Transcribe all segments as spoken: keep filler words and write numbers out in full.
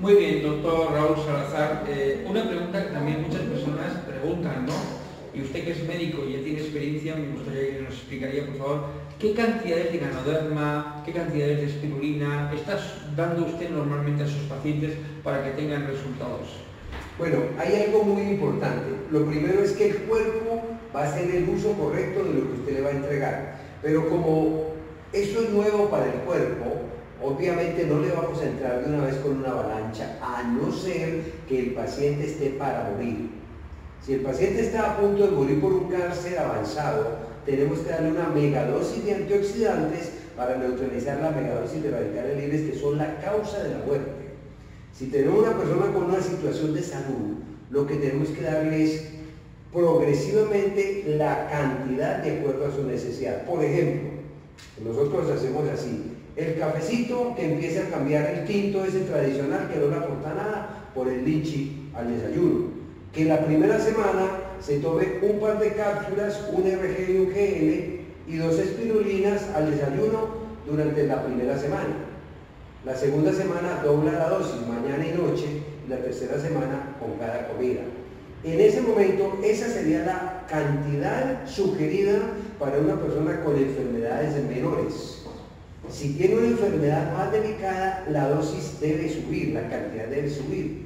Muy bien, doctor Raúl Salazar. Eh, una pregunta que también muchas personas preguntan, ¿no? Y usted que es médico y ya tiene experiencia, me gustaría que nos explicaría, por favor, ¿qué cantidades de ganoderma, qué cantidades de espirulina está dando usted normalmente a sus pacientes para que tengan resultados? Bueno, hay algo muy importante. Lo primero es que el cuerpo va a hacer el uso correcto de lo que usted le va a entregar. Pero como eso es nuevo para el cuerpo, obviamente no le vamos a entrar de una vez con una avalancha, a no ser que el paciente esté para morir. Si el paciente está a punto de morir por un cáncer avanzado, tenemos que darle una megadosis de antioxidantes para neutralizar la megadosis de radicales libres, que son la causa de la muerte. Si tenemos una persona con una situación de salud, lo que tenemos que darle es progresivamente la cantidad de acuerdo a su necesidad. Por ejemplo, nosotros hacemos así: el cafecito que empieza a cambiar el tinto ese tradicional que no le aporta nada por el lichi al desayuno. Que la primera semana se tome un par de cápsulas, un R G y un G L y dos espirulinas al desayuno durante la primera semana. La segunda semana dobla la dosis, mañana y noche, y la tercera semana con cada comida. En ese momento, esa sería la cantidad sugerida para una persona con enfermedades menores. Si tiene una enfermedad más delicada, la dosis debe subir, la cantidad debe subir.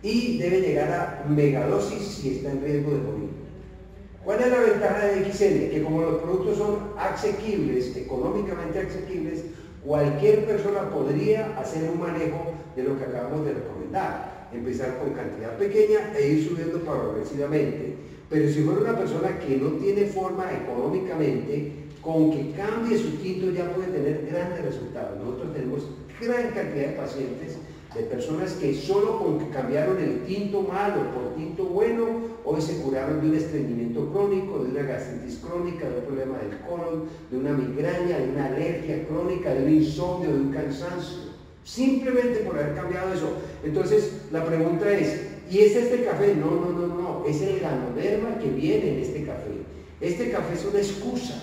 Y debe llegar a megadosis si está en riesgo de morir. ¿Cuál es la ventaja de X N? Que como los productos son asequibles, económicamente asequibles, cualquier persona podría hacer un manejo de lo que acabamos de recomendar. Empezar con cantidad pequeña e ir subiendo progresivamente. Pero si fuera una persona que no tiene forma económicamente, con que cambie su tinto ya puede tener grandes resultados. Nosotros tenemos gran cantidad de pacientes, de personas que solo con que cambiaron el tinto malo por tinto bueno, hoy se curaron de un estreñimiento crónico, de una gastritis crónica, de un problema del colon, de una migraña, de una alergia crónica, de un insomnio, de un cansancio, simplemente por haber cambiado eso. Entonces la pregunta es, ¿y es este café? No, no, no, no, es el ganoderma que viene en este café. Este café es una excusa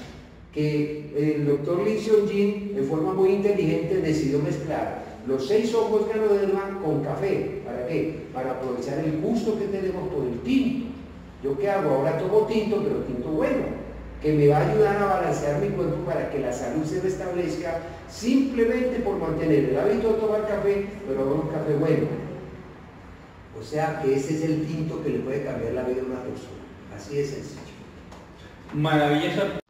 que el doctor Lee Seong-jin, en forma muy inteligente, decidió mezclar los seis hongos ganoderma con café. ¿Para qué? Para aprovechar el gusto que tenemos por el tinto. ¿Yo qué hago? Ahora tomo tinto, pero tinto bueno, que me va a ayudar a balancear mi cuerpo para que la salud se restablezca, simplemente por mantener el hábito de tomar café, pero no un café bueno. O sea que ese es el tinto que le puede cambiar la vida a una persona. Así de sencillo. Maravillosa.